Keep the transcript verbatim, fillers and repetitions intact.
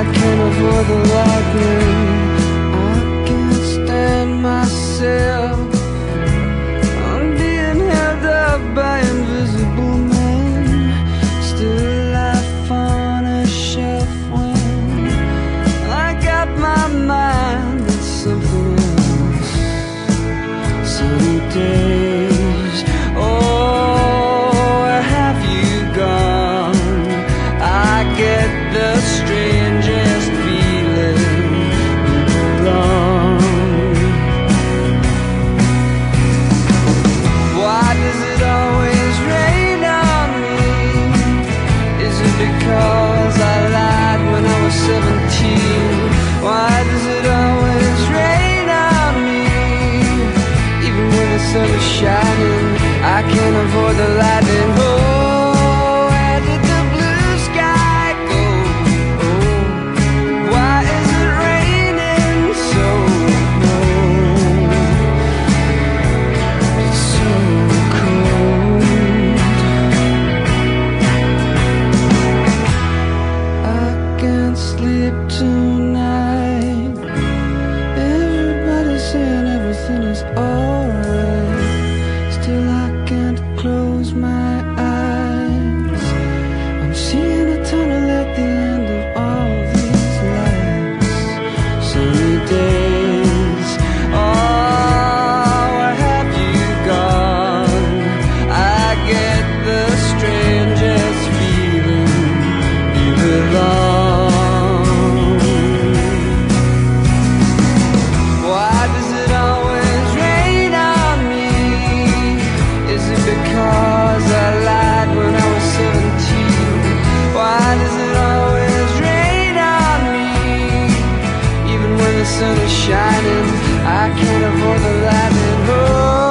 can't avoid the lightning. I can't stand myself. I'm being held up by invisible men. Still life on a shelf when I got my mind on something else. Sunny days, oh, where have you gone? I get the strangest feeling you belong. Why does it always rain on me? Is it because I lied when I was seventeen? Why does it always rain on me? Even when the sun is shining, I can't avoid the lightning. Oh, where did the blue sky go? Oh, why is it raining so? Oh, it's so cold. I can't sleep tonight. Everybody's saying everything is alright. Still I can't close my eyes. I'm seeing a tunnel at the end of all these lights. Sunny days, oh, where have you gone? I get the strangest feeling you belong. Why does it always rain on me? Is it because I lied when I was seventeen? Why does it always rain on me? Even when the sun is shining, I can't avoid the lightning. Oh,